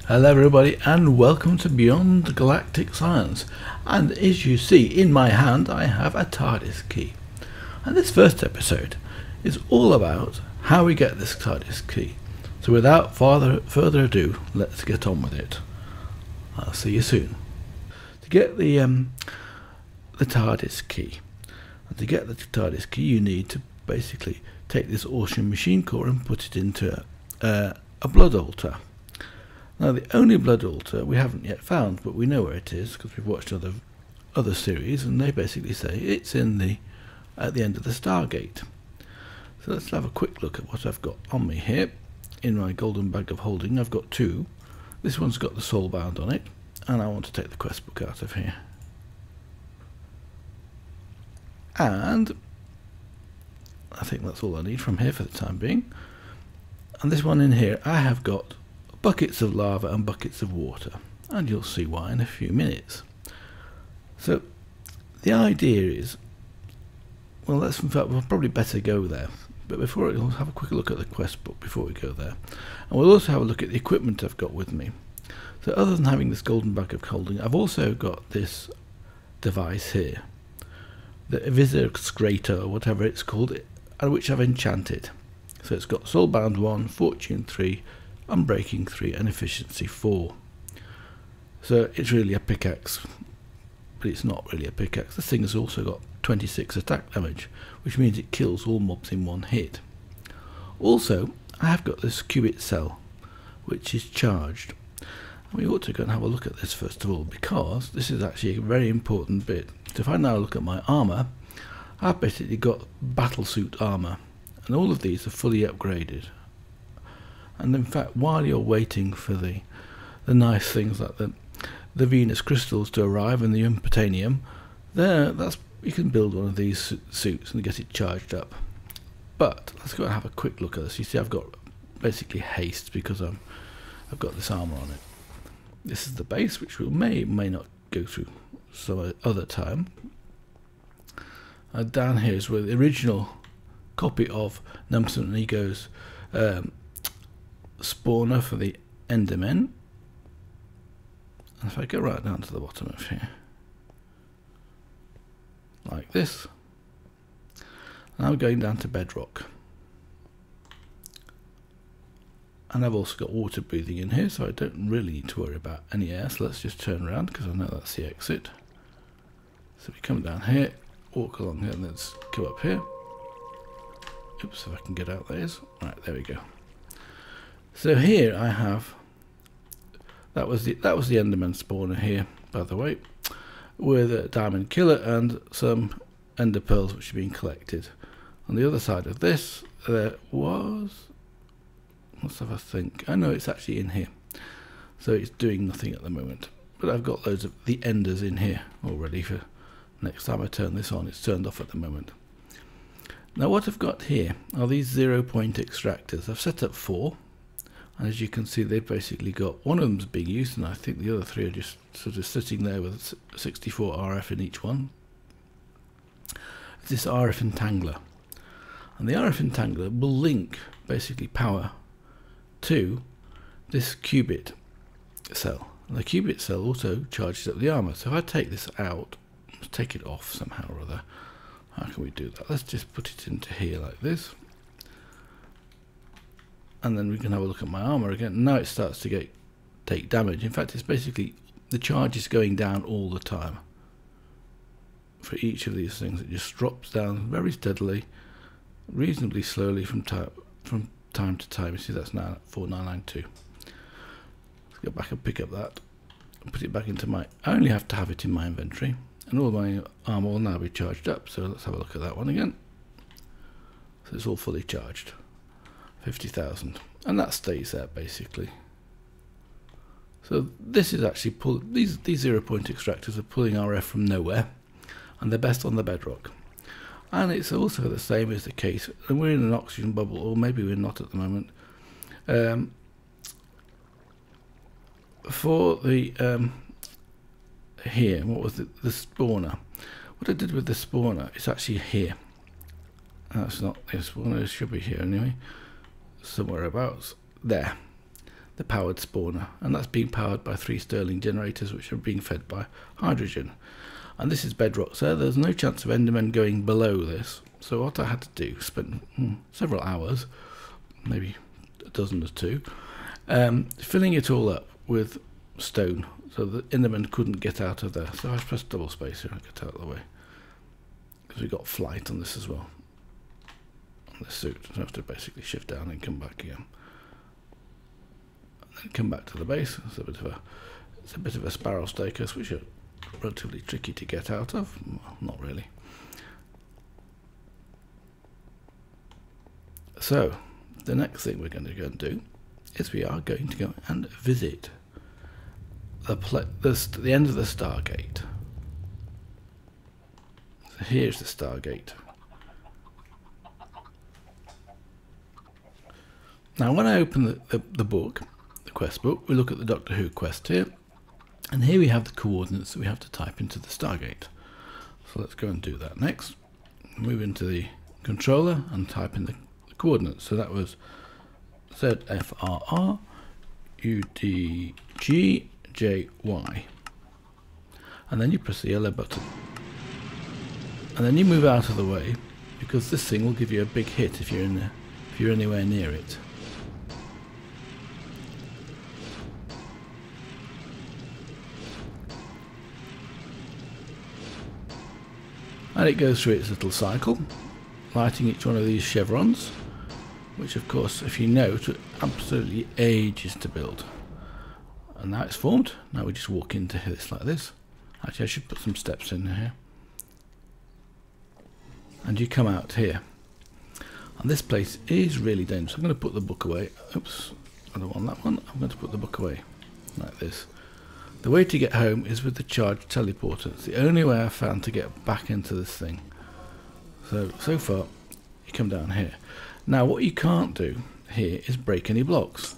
Hello everybody and welcome to Beyond Galactic Science. And as you see in my hand I have a TARDIS key. And this first episode is all about how we get this TARDIS key. So without further ado, let's get on with it. I'll see you soon. To get the TARDIS key, and to get the TARDIS key you need to basically take this Austrian machine core and put it into a blood altar. Now the only blood altar we haven't yet found, but we know where it is because we've watched other series, and they basically say it's at the end of the Stargate. So let's have a quick look at what I've got on me here. In my golden bag of holding I've got two. This one's got the Soulbound on it, and I want to take the quest book out of here. And I think that's all I need from here for the time being. And this one in here I have got buckets of lava and buckets of water, and you'll see why in a few minutes. So the idea is, well, in fact we'll probably better go there, but before we'll have a quick look at the quest book before we go there, and we'll also have a look at the equipment I've got with me. So other than having this golden bag of holding, I've also got this device here, the Viscerator or whatever it's called, which I've enchanted. So it's got Soulbound 1, Fortune 3, Unbreaking 3 and Efficiency 4. So it's really a pickaxe, but it's not really a pickaxe. This thing has also got 26 attack damage, which means it kills all mobs in one hit. Also, I have got this qubit cell, which is charged. And we ought to go and have a look at this first of all, because this is actually a very important bit. So if I now look at my armour, I've basically got battlesuit armour, and all of these are fully upgraded. And in fact, while you're waiting for the nice things like the Venus crystals to arrive and the Umptanium, you can build one of these suits and get it charged up. But let's go and have a quick look at this. You see, I've got basically haste because I've got this armor on it. This is the base, which we may not go through some other time. Down here is where the original copy of Numson and Ego's spawner for the Endermen. And if I go right down to the bottom of here, like this, and I'm going down to bedrock. And I've also got water breathing in here, so I don't really need to worry about any air. So let's just turn around because I know that's the exit. So we come down here, walk along here, and let's go up here. Oops, if I can get out, that is. Right, there we go. So here I have, that was the Enderman spawner here, by the way, with a diamond killer and some ender pearls which are being collected. On the other side of this there was, let's have a think, I know it's actually in here, so it's doing nothing at the moment, but I've got loads of the enders in here already for next time I turn this on. It's turned off at the moment. Now what I've got here are these 0 point extractors. I've set up 4. And as you can see, they've basically got, one of them's being used, and I think the other 3 are just sort of sitting there with 64 RF in each one. It's this RF entangler. And the RF entangler will link basically power to this qubit cell. And the qubit cell also charges up the armor. So if I take this out, let's take it off somehow or other. How can we do that? Let's just put it into here like this. And then we can have a look at my armor again. Now it starts to take damage. In fact, it's basically the charge is going down all the time. For each of these things, it just drops down very steadily, reasonably slowly from time to time. You see, that's now 4992. Let's go back and pick up that and put it back into my. I only have to have it in my inventory, and all my armor will now be charged up. So let's have a look at that one again. So it's all fully charged. 50,000, and that stays there basically. So this is actually these 0 point extractors are pulling RF from nowhere, and they're best on the bedrock. And it's also the same as the case, and we're in an oxygen bubble, or maybe we're not at the moment. For the here, what was it? The spawner. What I did with the spawner, it's actually here. That's not the spawner. It should be here anyway. Somewhere about there. the powered spawner, and that's being powered by 3 Stirling generators which are being fed by hydrogen. And this is bedrock, so there's no chance of Endermen going below this. So what I had to do, spend several hours, maybe a dozen or two, filling it all up with stone so that Endermen couldn't get out of there. So I pressed double space here and get out of the way, because we got flight on this as well. On this suit, so I have to basically shift down and come back again. And then come back to the base. It's a bit of a spiral staircase, which are relatively tricky to get out of. Well, not really. So the next thing we're going to go and do is we are going to go and visit the end of the Stargate. So here's the Stargate. Now when I open the book, the quest book, we look at the Doctor Who quest here, and here we have the coordinates that we have to type into the Stargate. So let's go and do that next. Move into the controller and type in the coordinates. So that was ZFRR UDGJY, and then you press the yellow button, and then you move out of the way, because this thing will give you a big hit if you're anywhere near it. And it goes through its little cycle, lighting each one of these chevrons, which of course, if you know, took absolutely ages to build. And now it's formed. Now we just walk into this like this. Actually, I should put some steps in here. And you come out here. And this place is really dangerous. I'm going to put the book away. Oops, I don't want that one. I'm going to put the book away like this. The way to get home is with the charged teleporter. It's the only way I've found to get back into this thing. So far, you come down here. Now what you can't do here is break any blocks.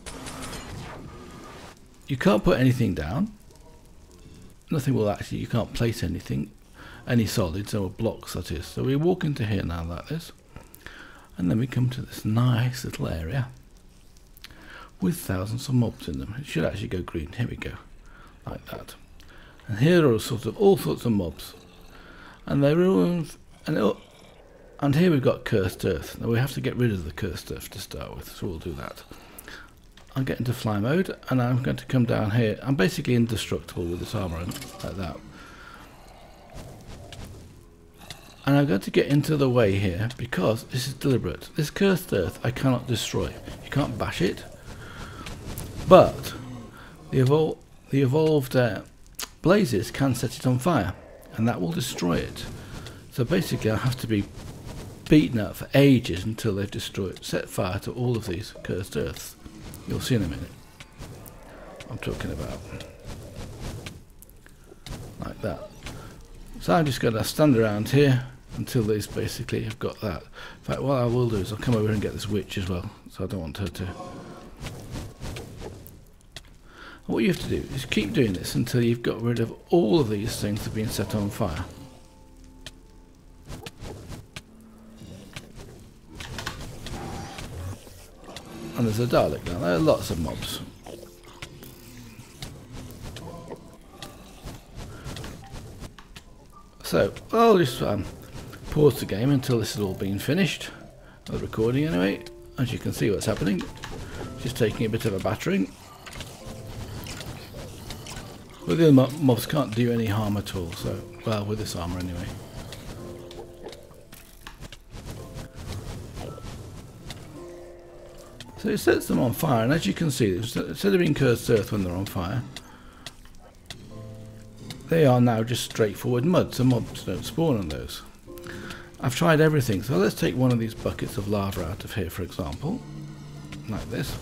You can't put anything down. Nothing will actually, you can't place anything, any solids or blocks that is. So we walk into here now like this. And then we come to this nice little area with thousands of mobs in them. It should actually go green. Here we go. Like that. And here are all sorts of mobs. And they're all, and here we've got cursed earth. Now we have to get rid of the cursed earth to start with, so we'll do that. I'll get into fly mode, and I'm going to come down here. I'm basically indestructible with this armor on, like that. And I'm going to get into the way here because this is deliberate. This cursed earth I cannot destroy. You can't bash it, but the evolved blazes can set it on fire, and that will destroy it. So basically I have to be beaten up for ages until they've set fire to all of these cursed earths. You'll see in a minute what I'm talking about. Like that. So I'm just going to stand around here until these basically have got that. In fact, what I will do is I'll come over and get this witch as well, so I don't want her to. What you have to do is keep doing this until you've got rid of all of these things that have been set on fire. And there's a Dalek now. There are lots of mobs. So I'll just pause the game until this has all been finished. The recording anyway. As you can see what's happening. Just taking a bit of a battering. But the other mobs can't do any harm at all. So, well, with this armor anyway. So it sets them on fire, and as you can see, instead of being cursed earth when they're on fire, they are now just straightforward mud, so mobs don't spawn on those. I've tried everything, so let's take one of these buckets of lava out of here, for example, like this.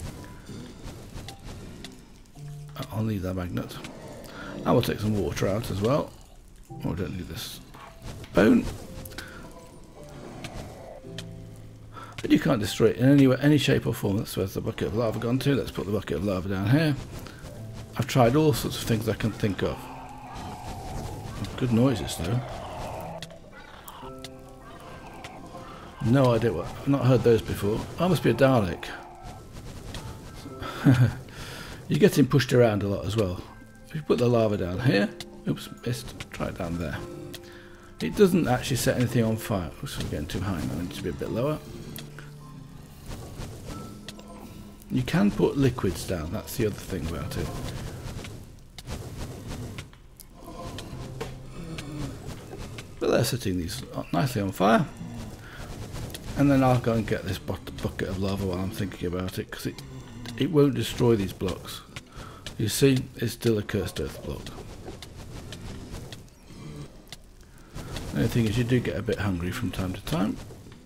I'll need that magnet. I will take some water out as well. Oh, I don't need this bone. But you can't destroy it in any shape or form. That's where the bucket of lava gone to. Let's put the bucket of lava down here. I've tried all sorts of things I can think of. Good noises though. No idea what. I've not heard those before. I must be a Dalek. You're getting pushed around a lot as well. If you put the lava down here, oops, missed, try it down there. It doesn't actually set anything on fire. Oops, I'm getting too high now, I need to be a bit lower. You can put liquids down, that's the other thing about it. But they're setting these nicely on fire. And then I'll go and get this bucket of lava while I'm thinking about it, because it won't destroy these blocks. You see, it's still a cursed earth block. The only thing is you do get a bit hungry from time to time.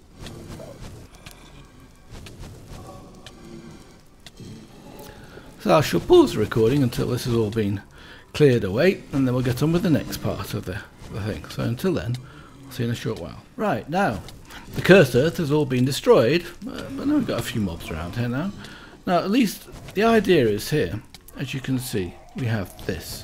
So I shall pause the recording until this has all been cleared away, and then we'll get on with the next part of the thing. So until then, I'll see you in a short while. Right, now, the cursed earth has all been destroyed, but now we've got a few mobs around here now. Now, at least the idea is here, as you can see, we have this.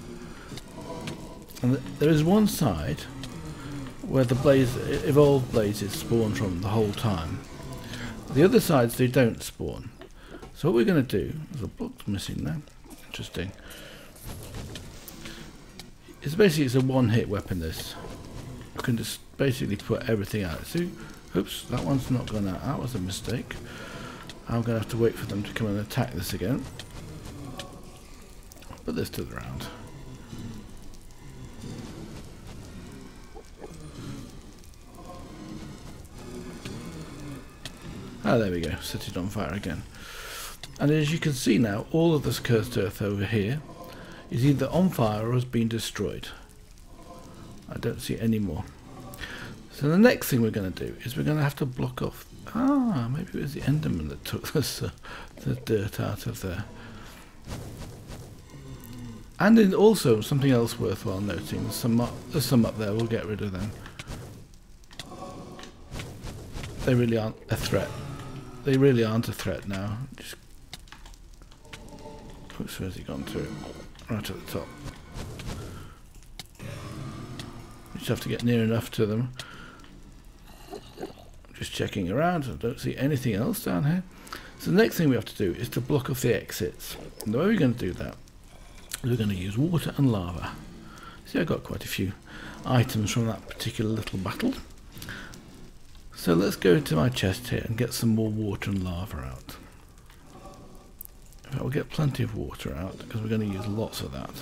And there is one side where the evolved blazes spawn from the whole time. The other sides, they don't spawn. So what we're going to do, there's a block missing now, interesting. It's a one-hit weapon, this. You can just basically put everything out. See, oops, that one's not gone out, that was a mistake. I'm going to have to wait for them to come and attack this again. Put this to the ground. Ah, there we go, set it on fire again. And as you can see now, all of this cursed earth over here is either on fire or has been destroyed. I don't see any more. So the next thing we're going to do is we're going to have to block off. Ah, maybe it was the Enderman that took this, the dirt out of there. And then also something else worthwhile noting. There's some up there. We'll get rid of them. They really aren't a threat. They really aren't a threat now. Just, oops, where's he gone to? Right at the top. You just have to get near enough to them. Just checking around. I don't see anything else down here. So the next thing we have to do is to block off the exits. And the way we're going to do that is we're going to use water and lava. See, I got quite a few items from that particular little battle. So let's go into my chest here and get some more water and lava out. In fact, we'll get plenty of water out because we're going to use lots of that.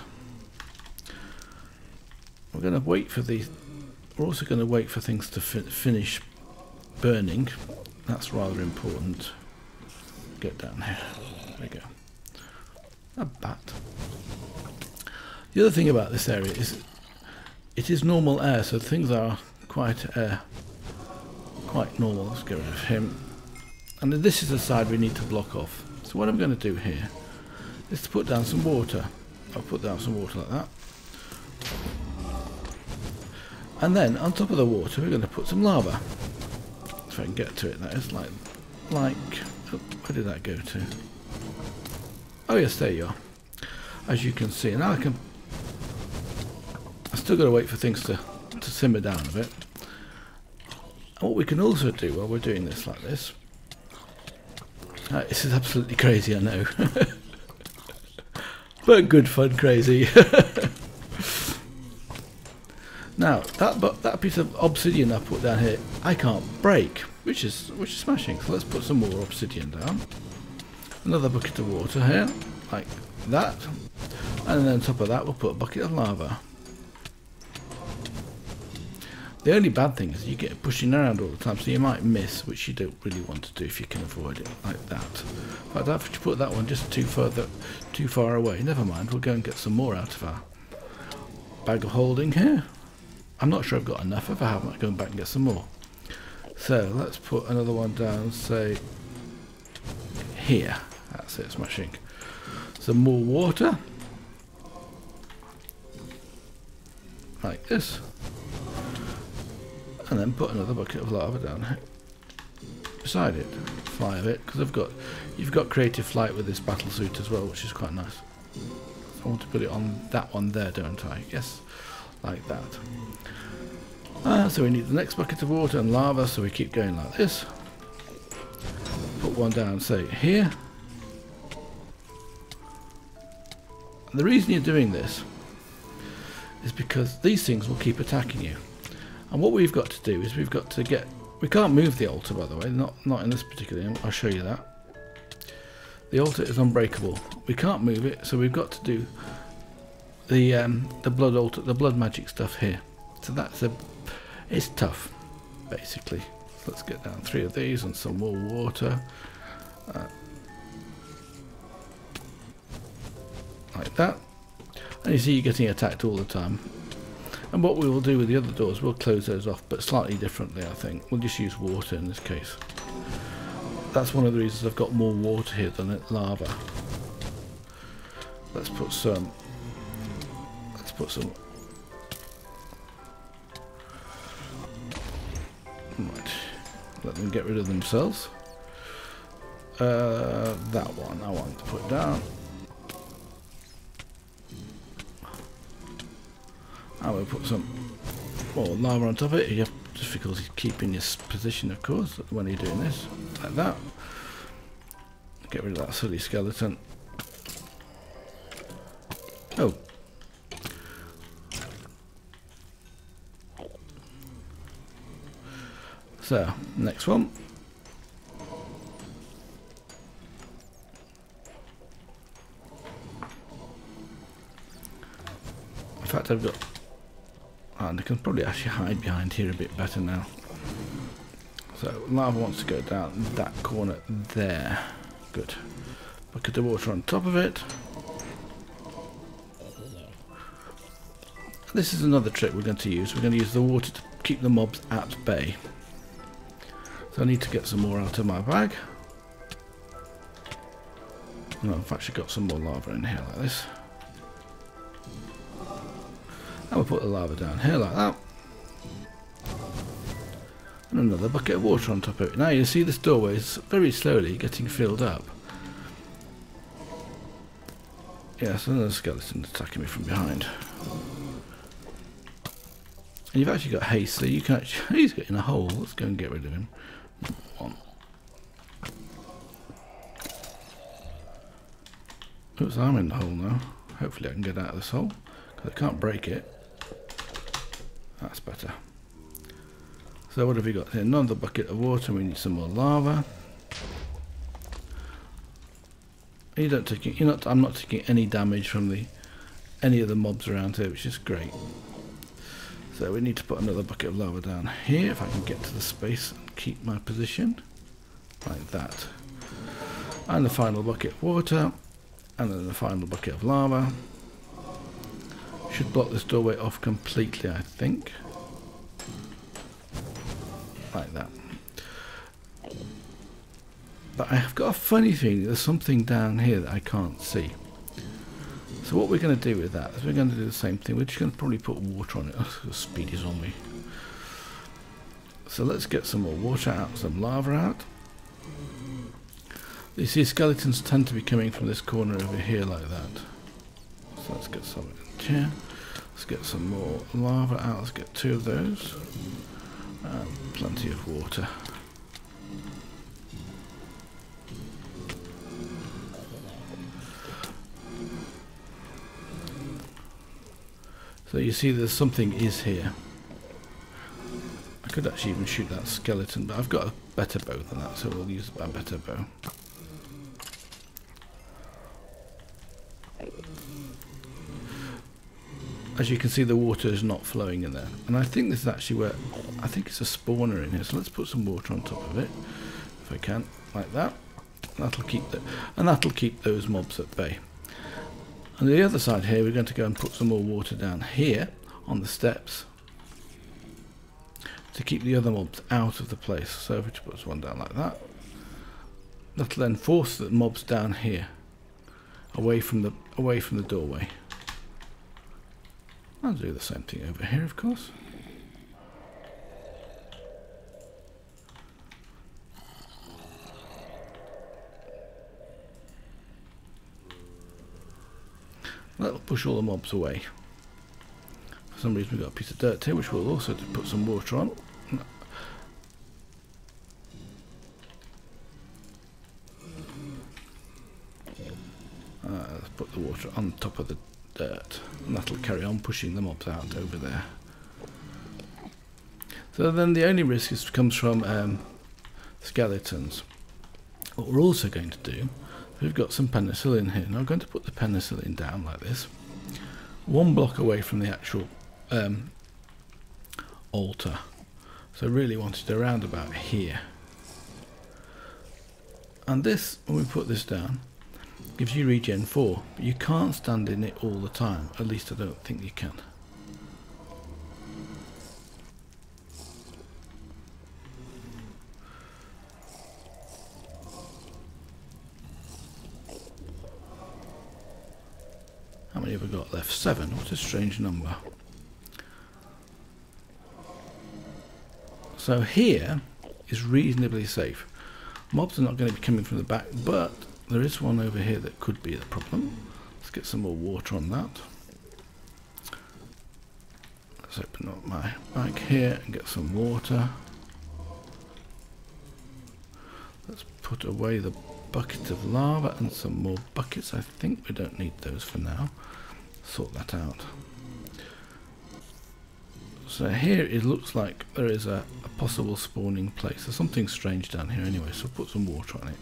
We're going to wait for these. We're also going to wait for things to finish burning. That's rather important. Get down here. There we go. A bat. The other thing about this area is it is normal air, so things are quite normal. Let's get rid of him. And then this is the side we need to block off. So what I'm going to do here is to put down some water. I'll put down some water like that. And then on top of the water we're going to put some lava. If I can get to it, that is like oh, where did that go to? Oh yes, there you are. As you can see, now I've still got to wait for things to simmer down a bit. And what we can also do while we're doing this like this, this is absolutely crazy, I know, but good fun crazy. Now that piece of obsidian I put down here, I can't break, which is smashing. So let's put some more obsidian down. Another bucket of water here, like that, and then on top of that we'll put a bucket of lava. The only bad thing is you get pushing around all the time, so you might miss, which you don't really want to do if you can avoid it like that. But I've to put that one just too far away. Never mind, we'll go and get some more out of our bag of holding here. I'm not sure I've got enough. If I haven't, I'll go back and get some more. So let's put another one down, say here. That's it, smashing. Some more water, like this. And then put another bucket of lava down here beside it. Fly of it, because you've got creative flight with this battle suit as well, which is quite nice. I want to put it on that one there, don't I? Yes, like that. So we need the next bucket of water and lava, so we keep going like this. Put one down, say here. And the reason you're doing this is because these things will keep attacking you. And what we've got to do is we've got to get... We can't move the altar, by the way, not in this particular one. I'll show you that. The altar is unbreakable. We can't move it, so we've got to do the blood altar, the blood magic stuff here. So it's tough, basically. So let's get down 3 of these and some more water. Like that. And you see you're getting attacked all the time. And what we will do with the other doors, we'll close those off, but slightly differently, I think. We'll just use water in this case. That's one of the reasons I've got more water here than lava. Let's put some... Right. Let them get rid of themselves. That one I want to put down. I will put some more lava on top of it. You have difficulty keeping your position, of course, when you're doing this. Like that. Get rid of that silly skeleton. Oh. So, next one. In fact, I've got... And I can probably actually hide behind here a bit better now. So, lava wants to go down that corner there. Good. Bucket of water on top of it. This is another trick we're going to use. We're going to use the water to keep the mobs at bay. So I need to get some more out of my bag. No, I've actually got some more lava in here like this. And we'll put the lava down here like that. And another bucket of water on top of it. Now you see this doorway is very slowly getting filled up. Yes, another skeleton attacking me from behind. And you've actually got haste, so you can actually... He's getting a hole. Let's go and get rid of him. One. Oops, I'm in the hole now. Hopefully I can get out of this hole, because I can't break it. That's better. So what have we got here? Another bucket of water. We need some more lava. You don't take. I'm not taking any damage from any of the mobs around here, which is great. So we need to put another bucket of lava down here, if I can get to the space and keep my position. Like that. And the final bucket of water. And then the final bucket of lava. Should block this doorway off completely, I think. Like that. But I have got a funny feeling there's something down here that I can't see. So what we're going to do with that is we're going to do the same thing. We're just going to probably put water on it. Oh, the speed is on me. So let's get some more water out, some lava out. You see skeletons tend to be coming from this corner over here like that. So let's get some in here. Let's get some more lava out. Let's get 2 of those. And plenty of water. So you see there's something is here. I could actually even shoot that skeleton, but I've got a better bow than that, so we'll use a better bow. As you can see, the water is not flowing in there, and I think this is actually where I think it's a spawner in here. So let's put some water on top of it, if I can, like that. That'll keep those mobs at bay. On the other side here, we're going to go and put some more water down here on the steps to keep the other mobs out of the place. So if we just put one down like that, that'll then force the mobs down here, away from the doorway. I'll do the same thing over here, of course. That'll push all the mobs away. For some reason we've got a piece of dirt here, which we'll also put some water on. Let's put the water on top of the dirt, and that'll carry on pushing the mobs out over there. So then the only risk comes from skeletons. What we're also going to do, we've got some penicillin here. Now I'm going to put the penicillin down like this, 1 block away from the actual altar. So I really want it around about here. And this, when we put this down, gives you regen 4, but you can't stand in it all the time. At least I don't think you can. How many have we got left? 7. What a strange number. So here is reasonably safe. Mobs are not going to be coming from the back, but there is one over here that could be the problem. Let's get some more water on that. Let's open up my bag here and get some water. Let's put away the bucket of lava and some more buckets. I think we don't need those for now. Sort that out. So here it looks like there is a possible spawning place. There's something strange down here anyway, so I'll put some water on it.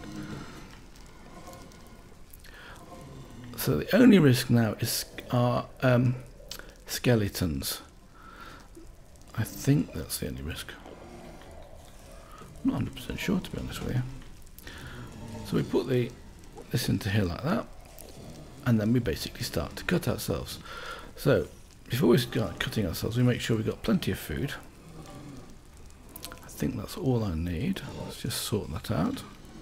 So the only risk now are skeletons. I think that's the only risk. I'm not 100% sure, to be honest with you. So we put this into here like that, and then we basically start to cut ourselves. So before we start cutting ourselves, we make sure we've got plenty of food. I think that's all I need. Let's just sort that out.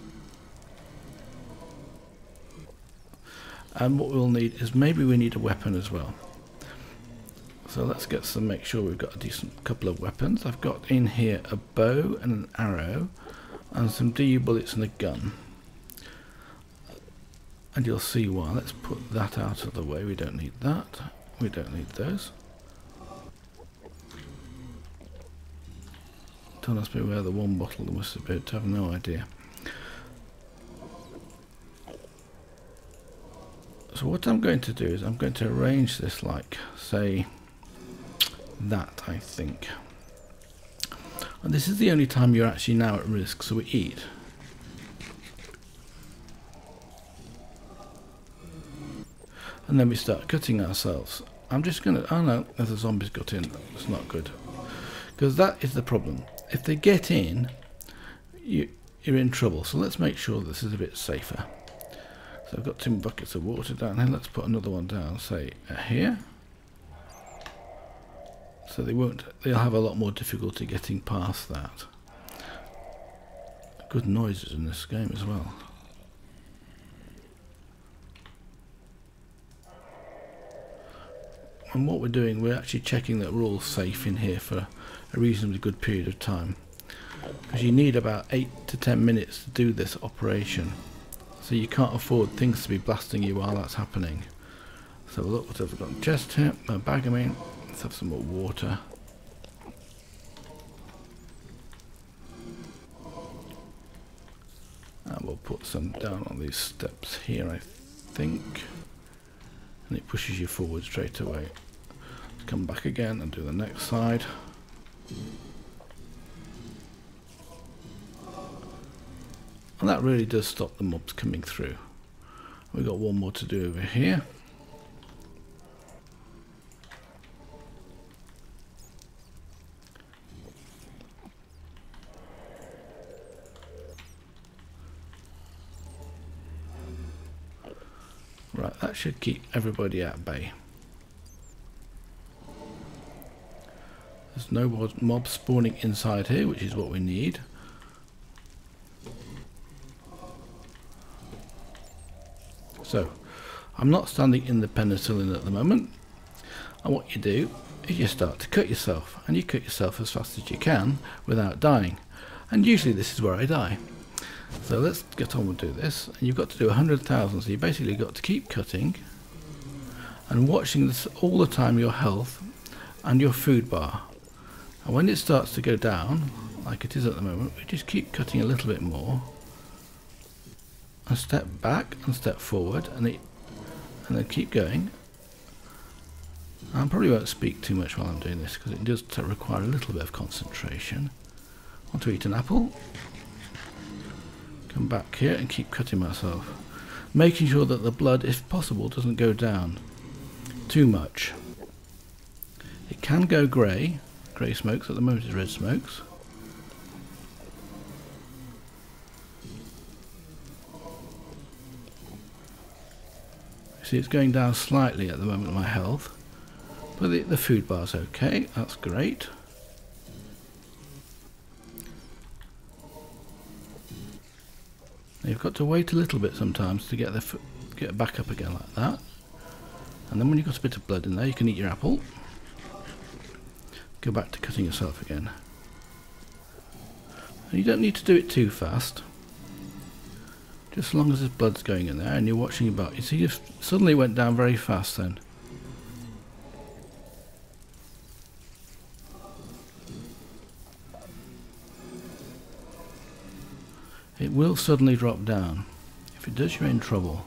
And what we'll need is, maybe we need a weapon as well. So let's get some, make sure we've got a decent couple of weapons. I've got in here a bow and an arrow and some DU bullets and a gun. And you'll see why. Let's put that out of the way. We don't need that. We don't need those. Don't ask me where the one bottle must have been. I have no idea. So what I'm going to do is I'm going to arrange this like, say, that, I think. And this is the only time you're actually now at risk, so we eat. And then we start cutting ourselves. I'm just going to... Oh no, there's a zombie's got in. That's not good. Because that is the problem. If they get in, you're in trouble. So let's make sure this is a bit safer. So I've got 2 buckets of water down here. Let's put another one down, say, here. So they'll have a lot more difficulty getting past that. Good noises in this game as well. And what we're doing, we're actually checking that we're all safe in here for a reasonably good period of time. Because you need about 8 to 10 minutes to do this operation. So you can't afford things to be blasting you while that's happening. So look what I've got in the chest here, my bag I mean. Let's have some more water. And we'll put some down on these steps here, I think. And it pushes you forward straight away. Let's come back again and do the next side. And that really does stop the mobs coming through. We've got one more to do over here. Right, that should keep everybody at bay. There's no mobs spawning inside here, which is what we need. So, I'm not standing in the penicillin at the moment, and what you do is you start to cut yourself, and you cut yourself as fast as you can without dying, and usually this is where I die. So let's get on and do this, and you've got to do 100,000, so you basically got to keep cutting and watching this all the time, your health and your food bar, and when it starts to go down like it is at the moment, we just keep cutting a little bit more and step back and step forward, and and then keep going. I probably won't speak too much while I'm doing this because it does require a little bit of concentration. I want to eat an apple. Come back here and keep cutting myself, making sure that the blood, if possible, doesn't go down too much. It can go grey smokes. At the moment it's red smokes. See, it's going down slightly at the moment, my health, but the food bar's okay. That's great. You've got to wait a little bit sometimes to get it back up again like that. And then when you've got a bit of blood in there, you can eat your apple. Go back to cutting yourself again. And you don't need to do it too fast. Just as long as there's blood's going in there and you're watching your back. You see, you suddenly went down very fast then. It will suddenly drop down. If it does, you're in trouble.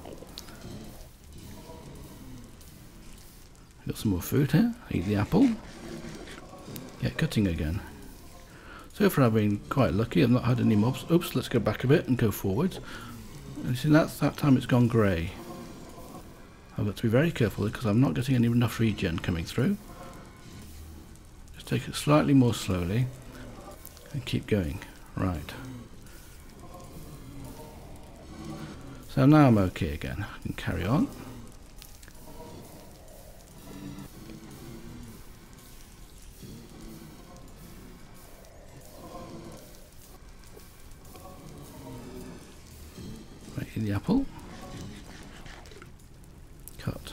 Got some more food here. Eat the apple. Get cutting again. So far I've been quite lucky. I've not had any mobs. Oops, let's go back a bit and go forwards. And see, that time it's gone grey. I've got to be very careful because I'm not getting enough regen coming through. Just take it slightly more slowly and keep going. Right. So now I'm okay again. I can carry on. Right, in the apple. Cut.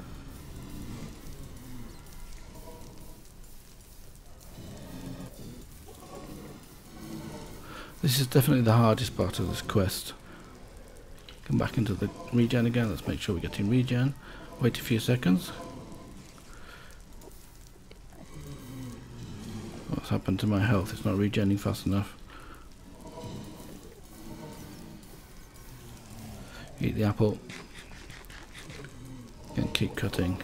This is definitely the hardest part of this quest. Come back into the regen again. Let's make sure we're getting regen. Wait a few seconds. What's happened to my health? It's not regenning fast enough. Eat the apple. And keep cutting.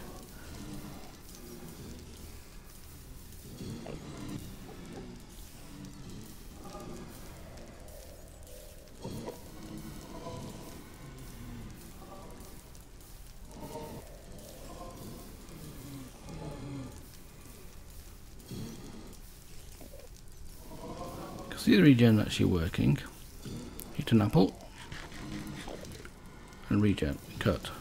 See the regen actually working. Eat an apple and regen. Cut.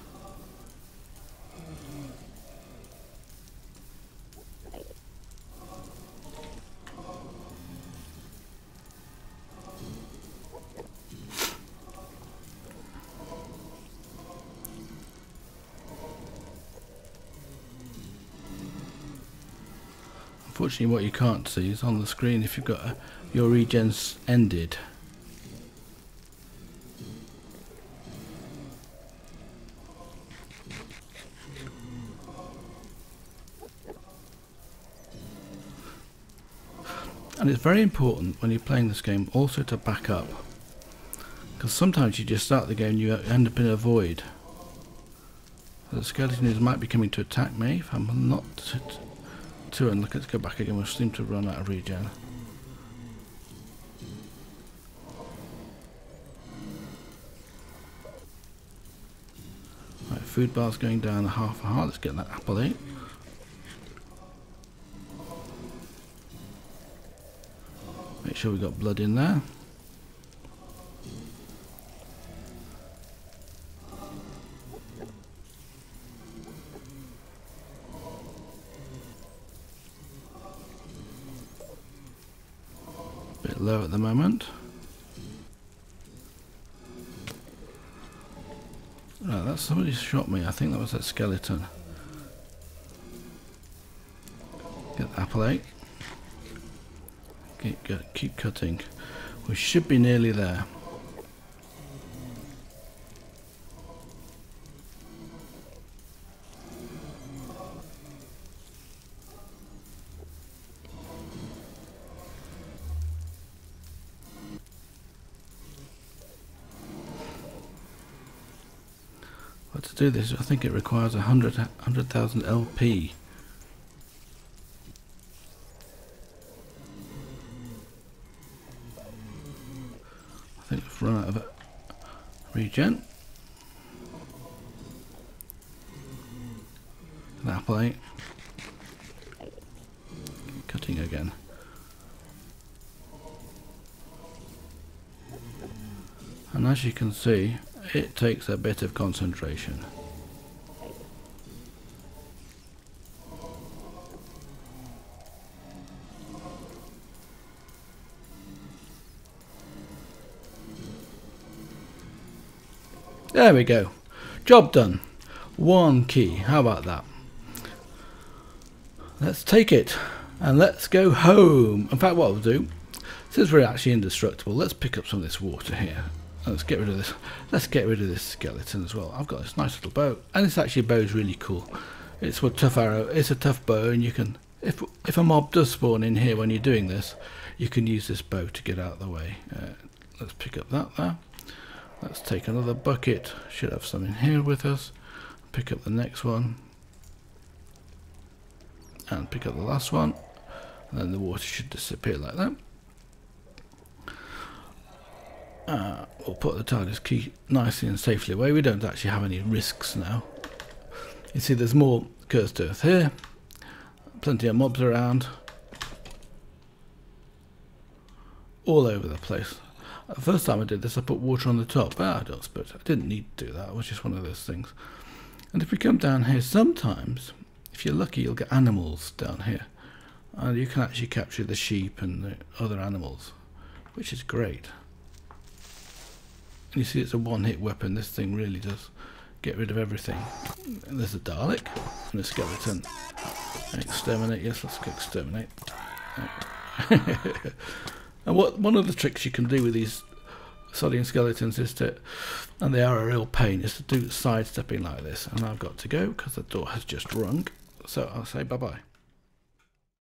Unfortunately, what you can't see is on the screen if you've got your regens ended. And it's very important when you're playing this game also to back up, because sometimes you just start the game and you end up in a void. The skeletons might be coming to attack me if I'm not too unlucky. Let's go back again. We seem to run out of regen. Right, food bar's going down a half a heart. Let's get that apple in. Make sure we got blood in there. Bit low at the moment. Right, that's somebody shot me. I think that was that skeleton. Get the apple out. Keep cutting. We should be nearly there. But to do this, I think it requires 100,000 LP. I think we've run out of regen. That plate. Cutting again. And as you can see, it takes a bit of concentration. There we go. Job done. One key. How about that? Let's take it and let's go home. In fact, what we'll do, since we're actually indestructible, let's pick up some of this water here. Let's get rid of this. Let's get rid of this skeleton as well. I've got this nice little bow, and this actually bow is really cool. It's a tough arrow. It's a tough bow, and you can, if a mob does spawn in here when you're doing this, you can use this bow to get out of the way. Let's pick up that there. Let's take another bucket. Should have some in here with us. Pick up the next one, and pick up the last one. And then the water should disappear like that. We'll put the TARDIS key nicely and safely away. We don't actually have any risks now. You see there's more cursed earth here. Plenty of mobs around. All over the place. The first time I did this I put water on the top. I didn't need to do that. It was just one of those things. And if we come down here, sometimes, if you're lucky, you'll get animals down here. And you can actually capture the sheep and the other animals, which is great. And you see it's a one-hit weapon. This thing really does get rid of everything. And there's a Dalek and a skeleton. Exterminate, yes, let's go exterminate. And one of the tricks you can do with these Sodian skeletons is to, and they are a real pain, is to do sidestepping like this. And I've got to go because the door has just rung. So I'll say bye-bye.